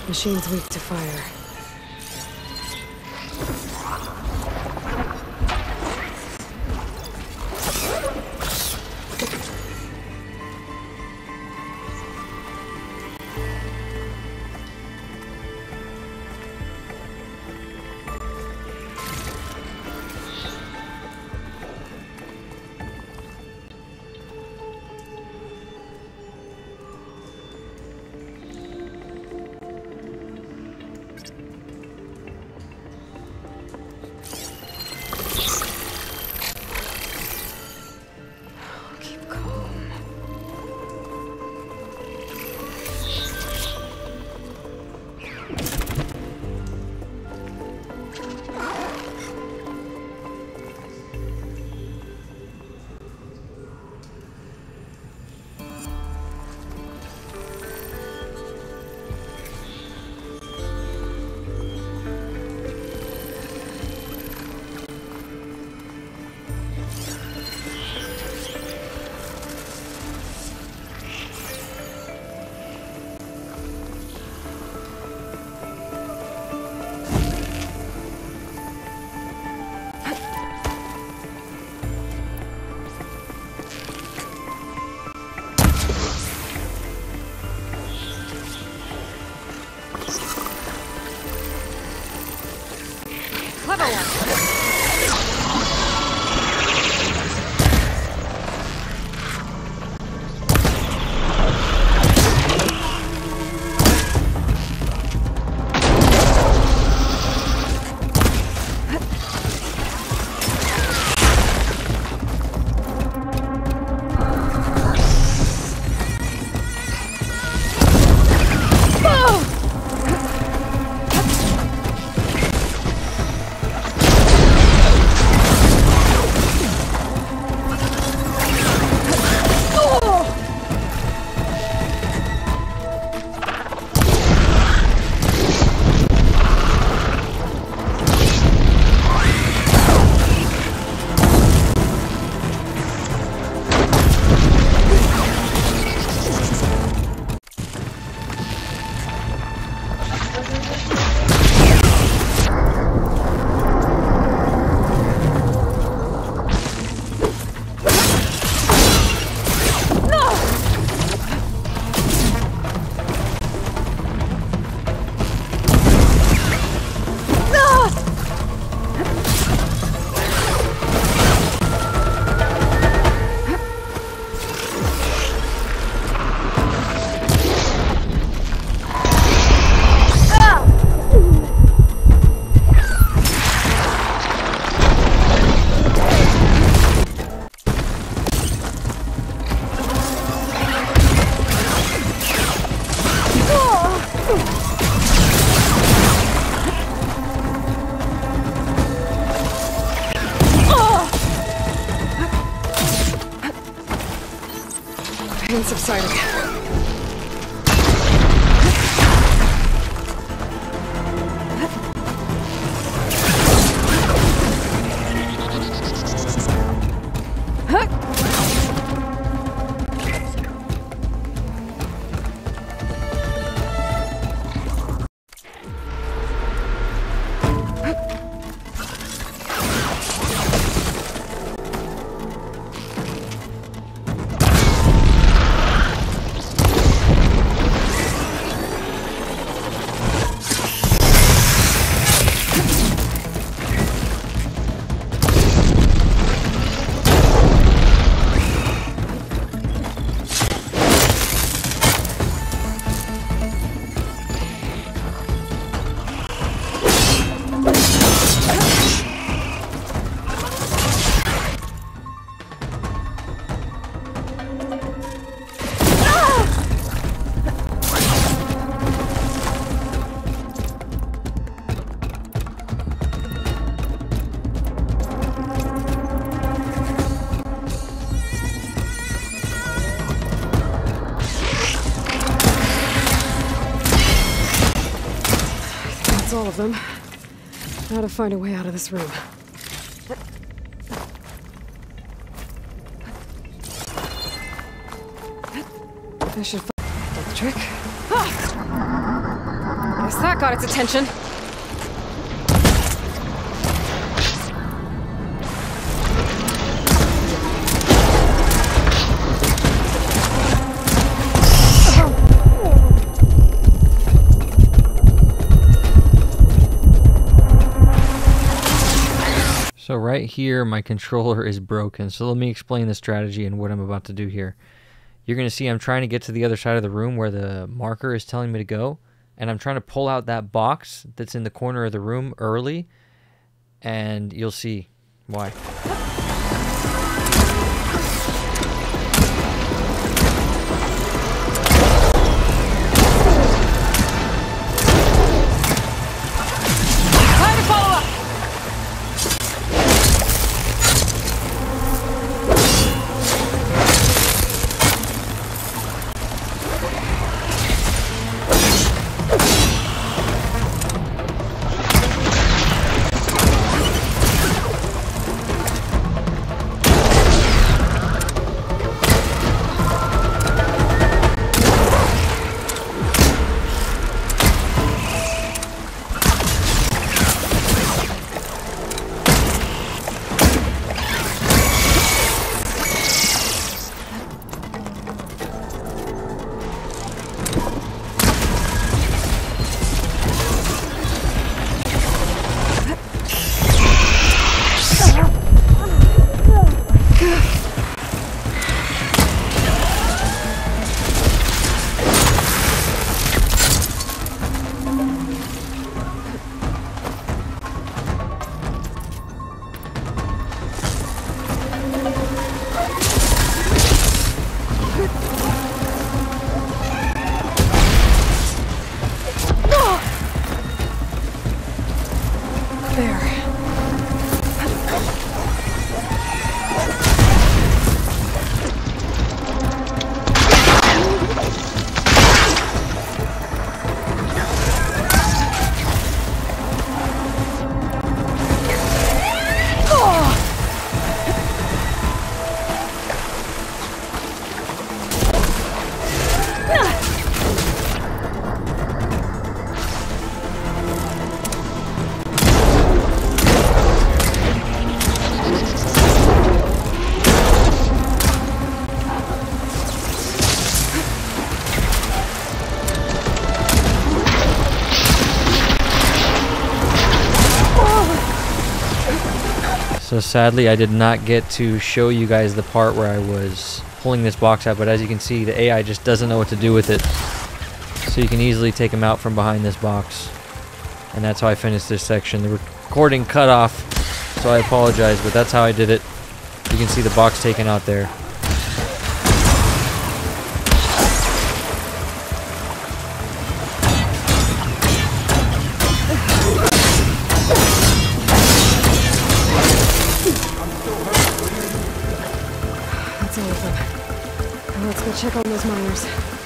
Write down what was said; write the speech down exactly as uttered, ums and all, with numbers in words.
Machine's weak to fire. Clever one. Pain subsided. That's all of them. Now to find a way out of this room. I should find the trick. Ah! Guess that got its attention. So right here, my controller is broken. So let me explain the strategy and what I'm about to do here. You're going to see I'm trying to get to the other side of the room where the marker is telling me to go. And I'm trying to pull out that box that's in the corner of the room early. And you'll see why. So sadly, I did not get to show you guys the part where I was pulling this box out, but as you can see, the A I just doesn't know what to do with it. So you can easily take him out from behind this box. And that's how I finished this section. The recording cut off, so I apologize, but that's how I did it. You can see the box taken out there. That's all of them. Now let's go check on those miners.